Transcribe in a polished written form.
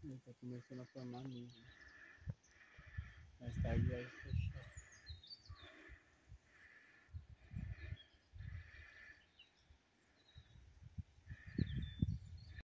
Ele tá começando a formar nuvem. Mais tarde vai fechar.